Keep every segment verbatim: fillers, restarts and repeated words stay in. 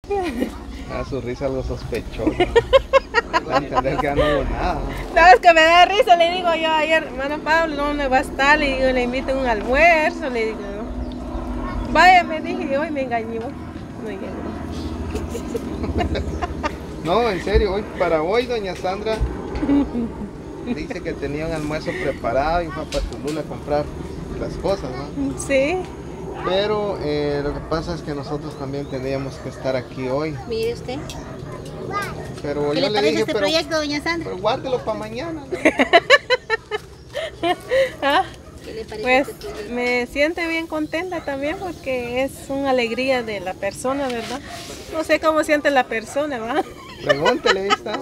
A su risa algo sospechoso. Va a entender que ya no hubo nada. ¿Sabes que me da risa? Le digo yo ayer, hermano Pablo, ¿dónde va a estar? Le digo, le invito a un almuerzo. Le digo, vaya, me dije, y hoy me engañó. No llegó. No, en serio, hoy para hoy doña Sandra dice que tenía un almuerzo preparado y fue a Patulula a comprar las cosas, ¿no? Sí. Pero eh, lo que pasa es que nosotros también teníamos que estar aquí hoy. Mire usted. Pero ¿Qué yo le parece dije, este pero, proyecto, doña Sandra? pero guárdelo para mañana, ¿no? ¿Ah? ¿Qué le parece Pues este proyecto? me siento bien contenta también porque es una alegría de la persona, ¿verdad? No sé cómo siente la persona, ¿va? Pregúntele, ahí está.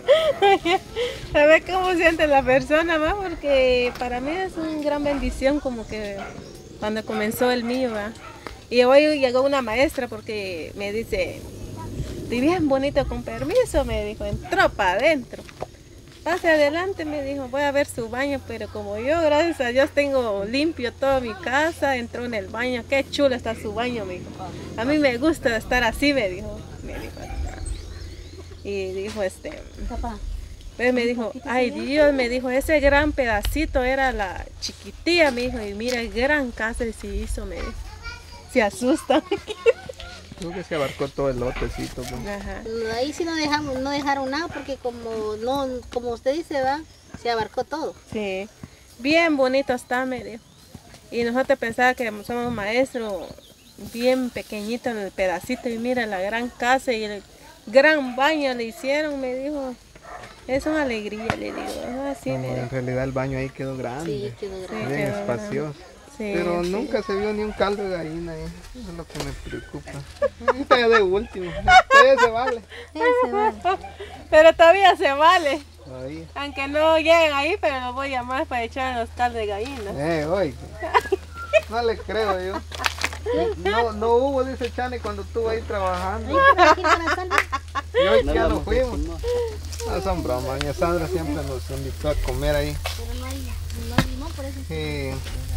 A ver cómo siente la persona, ¿va? Porque para mí es una gran bendición como que cuando comenzó el mío, ¿va? Y hoy llegó una maestra porque me dice, estoy bien bonito, con permiso, me dijo, entró para adentro. Pase adelante, me dijo, voy a ver su baño, pero como yo, gracias a Dios, tengo limpio toda mi casa, entró en el baño, qué chulo está su baño, me dijo. A mí me gusta estar así, me dijo. Me dijo. Y dijo, este, Papá. pues me dijo, ay Dios, me dijo, ese gran pedacito era la chiquitilla, me dijo, y mira, gran casa y se hizo, me dijo. Se asusta. Creo que se abarcó todo el lotecito. Pues. Ajá. Ahí sí no dejamos, no dejaron nada porque como no, como usted dice, va, se abarcó todo. Sí, bien bonito está, me dijo. Y nosotros pensábamos que somos maestros bien pequeñito en el pedacito y mira la gran casa y el gran baño le hicieron, me dijo. Es una alegría, le digo. Ah, sí, No, me en dijo. realidad el baño ahí quedó Sí, grande, quedó Sí, grande. bien quedó espacioso. Sí, Pero sí. nunca se vio ni un caldo de gallina ahí. Eso es lo que me preocupa. Está ya de último. Todavía se vale. Ese vale. Pero todavía se vale. Todavía. Aunque no lleguen ahí, pero los voy a llamar para echar los caldos de gallina. Eh, oye. No le creo yo. No, no hubo, dice Chani, cuando estuvo ahí trabajando. Aquí para la salva. Y hoy que ya no fuimos. No son bromas. Doña Sandra siempre nos invitó a comer ahí. Pero no hay, no hay limón, por eso. Y,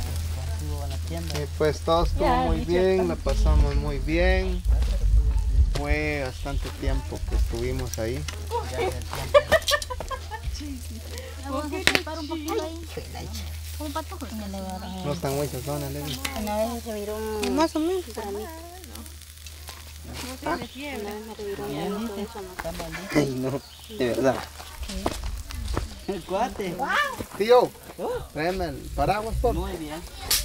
y pues todo estuvo muy bien, la pasamos muy bien. Fue bastante tiempo que estuvimos ahí. Vamos a chupar un poquito ahí. Un patojo. No están muy sazonas, Levi. Una vez reviró un... Más o menos. Para mí. Una vez me reviró un con eso, ¿no? Ay, no, de verdad. El cuate. Tío, tráeme el paraguas, por favor. Muy bien.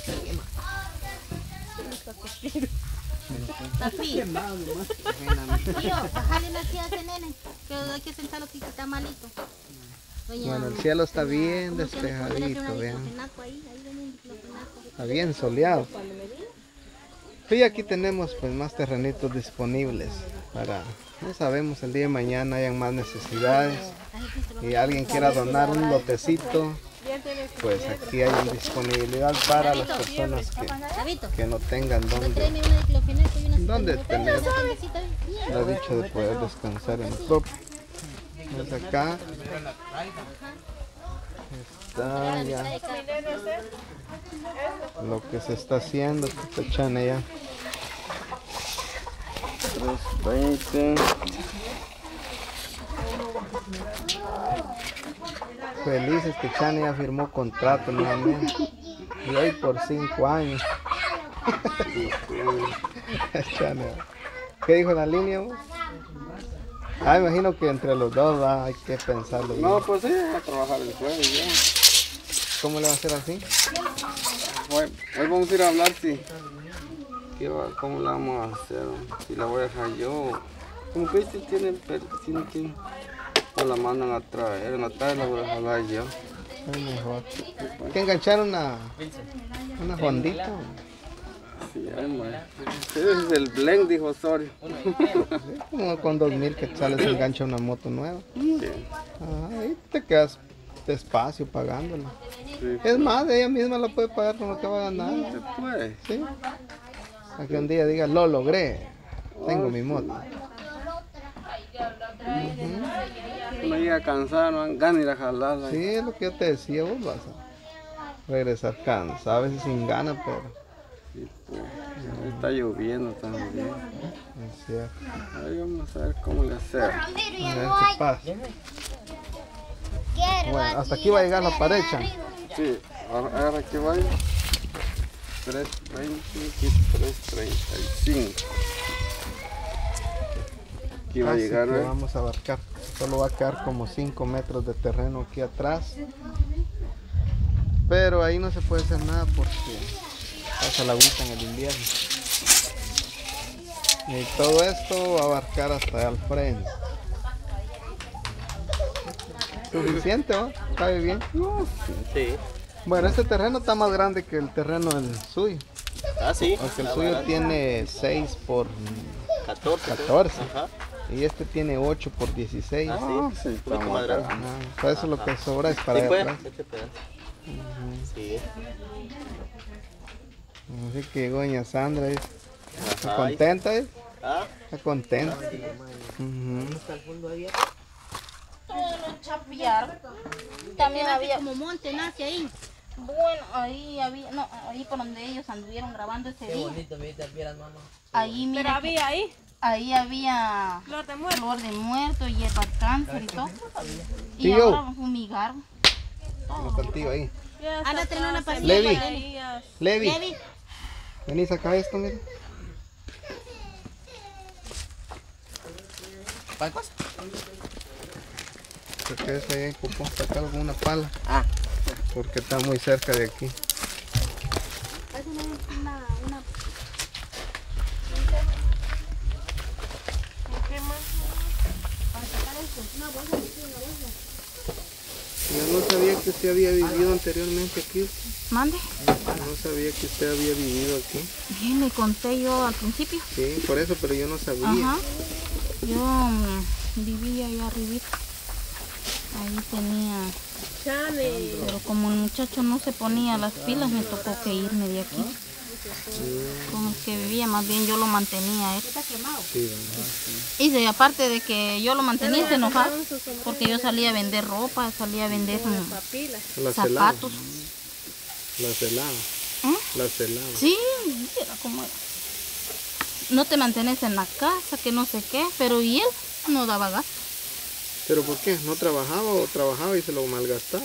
Papi, tío, bájale la tía a ese nene, que hay que sentarlo aquí, que está malito. Doña, Bueno, el cielo está bien ¿cómo se le puede poner despejadito, un vean. diclofenaco ahí? Ahí viene un diclofenaco. Está bien soleado. Y aquí tenemos pues más terrenitos disponibles para, no sabemos, el día de mañana hayan más necesidades y alguien quiera donar un lotecito, pues aquí hay disponibilidad para las personas que, Chavito, que no tengan donde, tráeme una diclofenaco y una donde una tener tiendecita bien. la dicha de poder descansar en el propio. Pues acá está ya lo que se está haciendo, que está Chana ya. tres veinte. Felices que Chani ya firmó contrato nuevamente. Y hoy por cinco años. Chani. ¿Qué dijo la línea? Vos? Ah, imagino que entre los dos va, hay que pensarlo bien. No, pues sí, a trabajar el jueves ya. ¿Cómo le va a hacer así? Hoy, hoy vamos a ir a hablar si, qué va- cómo la vamos a hacer, si la voy a dejar yo. Como que este tiene, pero tiene que, o la mandan a traer, en la tarde la voy a jalar yo. Es mejor. Hay que enganchar una, una hondita. Sí, ay, man. Ese es el blend, dijo Osorio. Como con dos mil quetzales se engancha una moto nueva. Bien. Ajá, ahí te quedas despacio pagándola. Sí, Es más, ella misma la puede pagar con lo que va a ganar. se puede. ¿Sí? A que un día diga, lo logré, tengo mi moto. Uno llega a cansar, no dan ganas de ir a jalarla. Sí, es lo que yo te decía, vos vas a regresar cansado, a veces sin ganas, pero Sí, pues. Está lloviendo también. Es cierto. Ahí vamos a ver cómo le hacemos. A ver qué pasa. Bueno, hasta aquí va a llegar la pared, Chan. Sí, ahora que vaya. tres veinte y tres treinta y cinco. Aquí va a Así llegar, que ¿eh? vamos a abarcar. Solo va a quedar como cinco metros de terreno aquí atrás. Pero ahí no se puede hacer nada porque pasa la agüita en el invierno. Y todo esto va a abarcar hasta allá al frente. Suficiente, ¿no? ¿Cabe bien? Sí. Bueno, este terreno está más grande que el terreno del suyo. Ah, sí. Porque el Ah, suyo barato. tiene seis por catorce. catorce. Ajá. Y este tiene ocho por dieciséis. Ah, sí. Ah, sí, Un está poquito más más grande. grande. Ah, por eso lo que sobra es para Sí, allá pues. atrás. Este pedazo. Sí. Así que doña Sandra ¿eh? está Ajá. contenta, ¿eh? Ah, Está contenta. Ujú. Chapear. También había, como monte nace ahí. bueno, ahí había, no, ahí por donde ellos anduvieron grabando ese día. Ahí, Pero mira, había ahí ahí había flor de muerto. flor de muerto, hierba cáncer y todo. Y Tío. ahora fumigaron. Vamos contigo ahí. Ya Ana, está trae una acá, pastilla Levi. para ahí, ya. Levi, Levi, vení, saca esto, mira. Porque es ahí en Cupón, sacar alguna pala. Ah. Porque está muy cerca de aquí. haz una, una, una Yo no sabía que usted había vivido anteriormente aquí. Mande. No sabía que usted había vivido aquí. Bien, le conté yo al principio. Sí, por eso, pero yo no sabía. Ajá. Yo mm, vivía allá arribita. Ahí tenía, Chane. pero como el muchacho no se ponía las pilas, me tocó que irme de aquí. Como que vivía, más bien yo lo mantenía a él. Sí, Y de, aparte de que yo lo mantenía, se enojaba, porque yo salía a vender ropa, salía a vender mm, Papilas. la celada. zapatos. La celada. ¿Eh? La celada. Sí, era como era. No te mantenés en la casa, que no sé qué, pero y él no daba gasto. ¿Pero por qué? ¿No trabajaba o trabajaba y se lo malgastaba?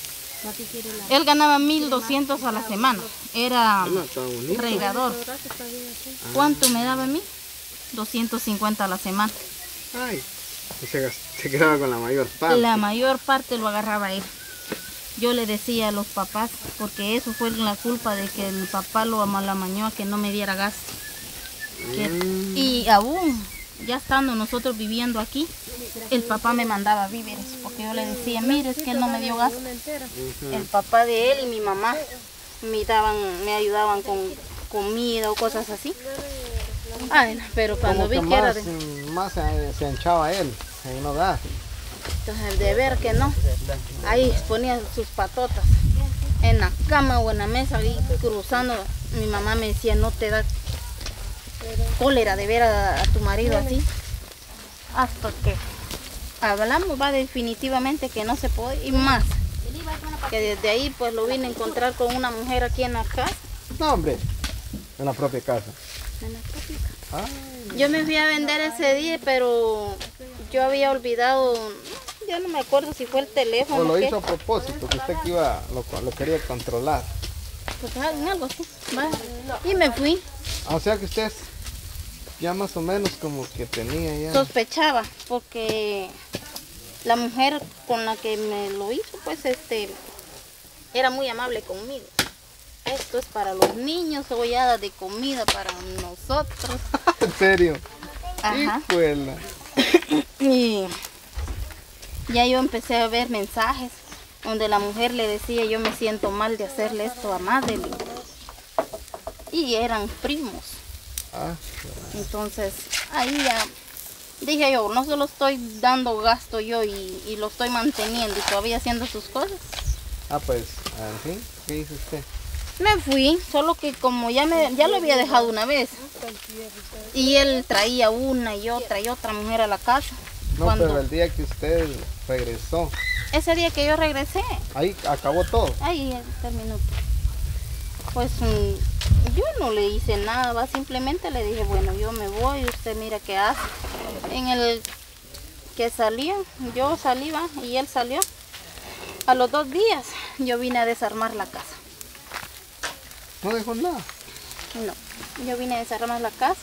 Él ganaba mil doscientos a la semana, era No, está bonito. regador. ¿Cuánto me daba a mí? doscientos cincuenta a la semana. Ay, y se, gas- se quedaba con la mayor parte. La mayor parte lo agarraba él. Yo le decía a los papás, porque eso fue la culpa de que el papá lo malamañó a que no me diera gasto. Que- Mm. Y aún, ya estando nosotros viviendo aquí, el papá me mandaba víveres, porque yo le decía, mire, es que él no me dio gasto. El papá de él y mi mamá me, daban, me ayudaban con comida o cosas así. Ay, pero cuando Como vi que que era más, de... mm, más se, se hinchaba él, ahí no da. Entonces, de ver que no, ahí ponía sus patotas en la cama o en la mesa, ahí cruzando. Mi mamá me decía, no te da cólera de ver a, a tu marido así. Hasta que hablamos, va definitivamente que no se puede. Y más, que desde ahí pues lo vine a encontrar con una mujer aquí en la casa. No, hombre, en la propia casa. En la propia Ah, Yo me fui a vender ese día, pero yo había olvidado, ya no me acuerdo si fue el teléfono o lo o qué. hizo a propósito, que usted que iba, lo, lo quería controlar. Pues algo algo así. Va. Y me fui, Ah, o sea que usted ya más o menos como que tenía ya. sospechaba, porque la mujer con la que me lo hizo, pues este, era muy amable conmigo. Esto es para los niños, cebollada de comida para nosotros. ¿En serio? Ajá. Hijuela. Y ya yo empecé a ver mensajes donde la mujer le decía, yo me siento mal de hacerle esto a Madeline. Y eran primos. Ah, Entonces ahí ya dije yo, no solo estoy dando gasto yo y, y lo estoy manteniendo y todavía haciendo sus cosas. ah, pues, en fin, ¿qué hizo usted? Me fui, solo que como ya me ya lo había dejado una vez. Y él traía una y otra y otra mujer a la casa. No, Cuando- pero el día que usted regresó, Ese día que yo regresé, ahí acabó todo. ahí terminó. Pues mm, yo no le hice nada, ¿va? Simplemente le dije, bueno, yo me voy, usted mira qué hace. En el que salía, yo salí, ¿va? Y él salió. A los dos días yo vine a desarmar la casa. ¿No dejó nada? No, yo vine a desarmar la casa.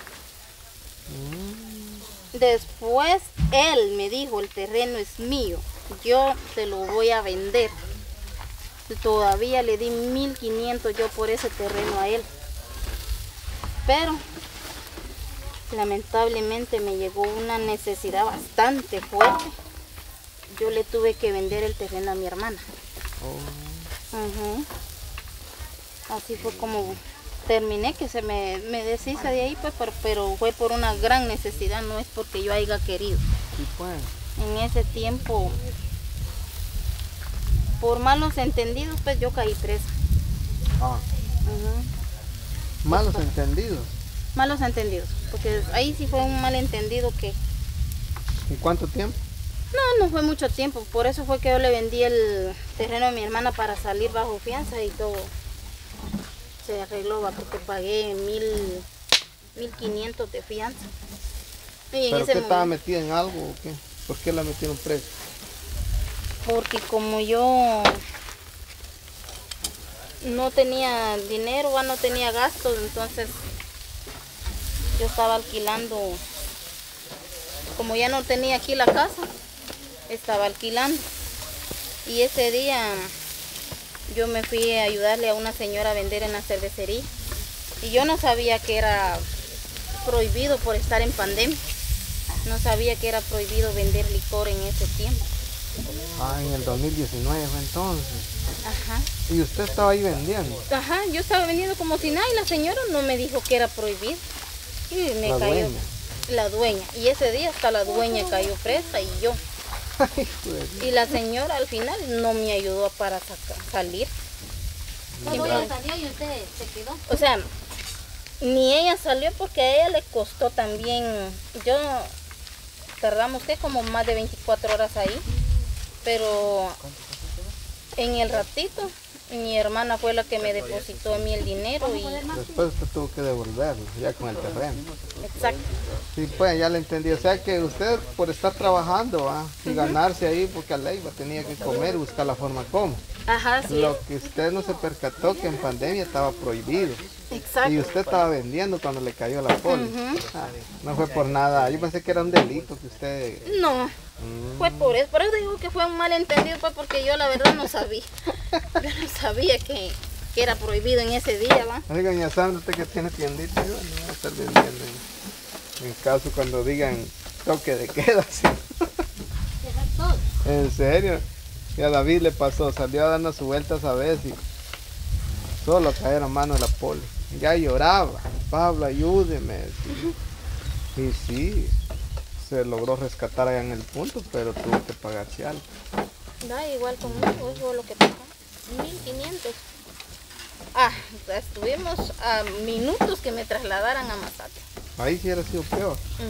Después él me dijo, el terreno es mío, yo te lo voy a vender. Todavía le di mil quinientos yo por ese terreno a él. Pero lamentablemente me llegó una necesidad bastante fuerte. Yo le tuve que vender el terreno a mi hermana. Oh. Ujú. Así fue como terminé, que se me, me deshice de ahí, pues, pero, pero fue por una gran necesidad, no es porque yo haya querido. Sí, pues. En ese tiempo, por malos entendidos, pues yo caí presa. Ah, Ujú. malos entendidos. Malos entendidos, porque ahí sí fue un malentendido que ¿Y cuánto tiempo? no, no fue mucho tiempo. Por eso fue que yo le vendí el terreno a mi hermana para salir bajo fianza y todo se arregló, ¿va? Porque pagué mil, mil quinientos de fianza. Y en ¿Pero ese usted estaba momento, metida en algo o qué? ¿Por qué la metieron presa? porque como yo no tenía dinero, ¿va? No tenía gastos, entonces yo estaba alquilando, como ya no tenía aquí la casa, estaba alquilando. Y ese día yo me fui a ayudarle a una señora a vender en la cervecería. Y yo no sabía que era prohibido por estar en pandemia. No sabía que era prohibido vender licor en ese tiempo. Ah, en el dos mil diecinueve fue entonces. Ajá. ¿Y usted estaba ahí vendiendo? Ajá, yo estaba vendiendo como si nada y la señora no me dijo que era prohibido. Y me La cayó dueña. la dueña. Y ese día hasta la dueña cayó presa y yo. Ay, pues. Y la señora al final no me ayudó para saca- salir. Cuando ella salió y usted se quedó. O sea, ni ella salió porque a ella le costó también. Yo tardamos que como más de veinticuatro horas ahí, pero en el ratito mi hermana fue la que me depositó a mí el dinero y Después usted tuvo que devolverlo, ya con el terreno. exacto. Sí, pues ya le entendí. O sea que usted por estar trabajando ¿va? y ganarse ahí, porque a ley va, tenía que comer y buscar la forma como. Ajá, sí. Lo que usted no se percató que en pandemia estaba prohibido. Exacto. Y usted estaba vendiendo cuando le cayó la poli. Ujú. Ah, no fue por nada. Yo pensé que era un delito que usted... No, Mm, fue por eso. Por eso digo que fue un malentendido, pues porque yo la verdad no sabía. Yo no sabía que, que era prohibido en ese día, ¿va? Oiga, doña Sandra, usted que tiene tiendita, yo no voy a estar vendiendo. En, en caso cuando digan toque de queda. ¿sí? Cerrar todo. En serio. Y a David le pasó, salió a darnos sus vueltas a veces y solo a caer a mano de la poli. Ya lloraba, Pablo, ayúdeme. Y, y sí, se logró rescatar allá en el punto, pero tuvo que pagarse algo. Da igual conmigo, eso es lo que pasó. mil quinientos. Ah, estuvimos a minutos que me trasladaran a Mazate. Ahí sí hubiera sido peor.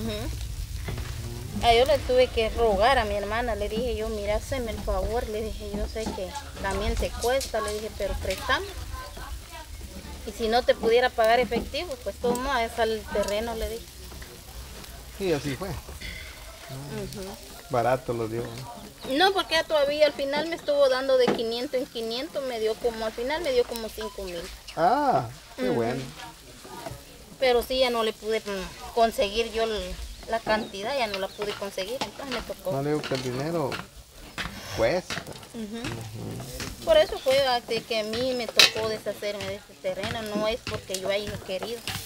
Ujú. Ah, yo le tuve que rogar a mi hermana, le dije yo, mira, hazme el favor, le dije, yo sé que también te cuesta, le dije, pero prestame. Y si no te pudiera pagar efectivo, pues toma, es al terreno, le dije. Y así fue. Ujú. Barato lo dio. No, porque ya todavía al final me estuvo dando de quinientos en quinientos, me dio como, al final me dio como cinco mil. Ah, qué Ujú. bueno. Pero sí, ya no le pude mm, conseguir yo el- la cantidad, ya no la pude conseguir, entonces me tocó. No le digo que el dinero cuesta. Ujú. Por eso fue ah, de que a mí me tocó deshacerme de este terreno, no es porque yo haya querido.